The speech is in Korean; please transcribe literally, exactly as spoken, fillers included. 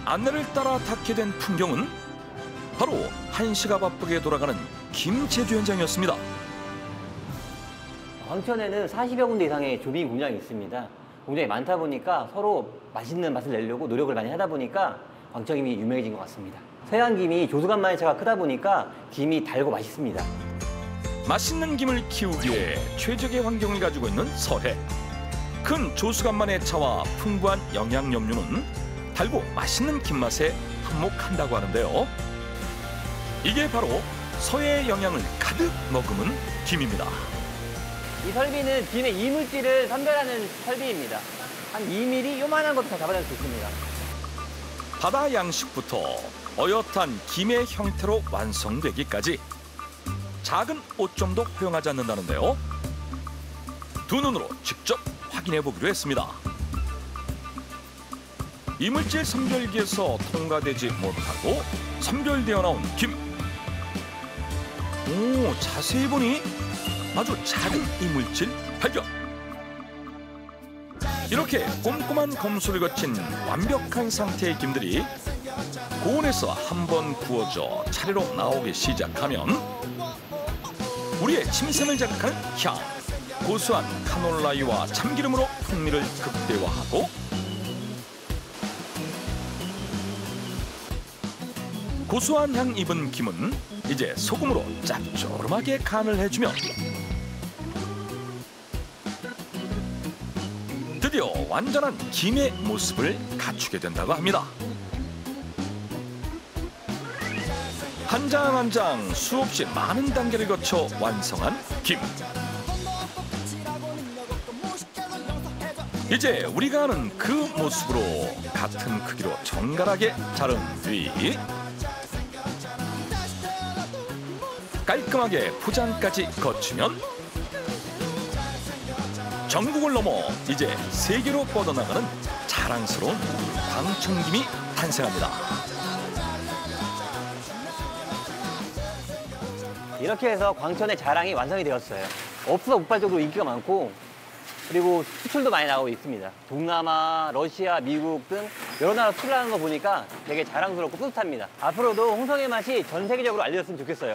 안내를 따라 닿게 된 풍경은 바로 한시가 바쁘게 돌아가는 김 제조 현장이었습니다. 광천에는 사십여 군데 이상의 조미 공장이 있습니다. 공장이 많다 보니까 서로 맛있는 맛을 내려고 노력을 많이 하다 보니까 광천김이 유명해진 것 같습니다. 서양김이 조수간만의 차가 크다 보니까 김이 달고 맛있습니다. 맛있는 김을 키우기에 최적의 환경을 가지고 있는 서해. 큰 조수간만의 차와 풍부한 영양염료는 달고 맛있는 김맛에 한몫한다고 하는데요. 이게 바로 서해의 영양을 가득 머금은 김입니다. 이 설비는 김의 이물질을 선별하는 설비입니다. 한 이 밀리미터 요만한 것도 다 잡아낼 수 있습니다. 바다 양식부터 어엿한 김의 형태로 완성되기까지 작은 오점도 허용하지 않는다는데요. 두 눈으로 직접 확인해 보기로 했습니다. 이물질 선별기에서 통과되지 못하고 선별되어 나온 김. 오, 자세히 보니 아주 작은 이물질 발견. 이렇게 꼼꼼한 검수를 거친 완벽한 상태의 김들이 고온에서 한 번 구워져 차례로 나오기 시작하면 우리의 침샘을 자극하는 향, 고소한 카놀라유와 참기름으로 풍미를 극대화하고 고소한 향 입은 김은 이제 소금으로 짭조름하게 간을 해주면 드디어 완전한 김의 모습을 갖추게 된다고 합니다. 한 장 한 장 수없이 많은 단계를 거쳐 완성한 김. 이제 우리가 아는 그 모습으로 같은 크기로 정갈하게 자른 뒤 깔끔하게 포장까지 거치면 전국을 넘어 이제 세계로 뻗어나가는 자랑스러운 광천김이 탄생합니다. 이렇게 해서 광천의 자랑이 완성이 되었어요. 없어 폭발적으로 인기가 많고 그리고 수출도 많이 나오고 있습니다. 동남아, 러시아, 미국 등 여러 나라 수출하는 거 보니까 되게 자랑스럽고 뿌듯합니다. 앞으로도 홍성의 맛이 전 세계적으로 알려졌으면 좋겠어요.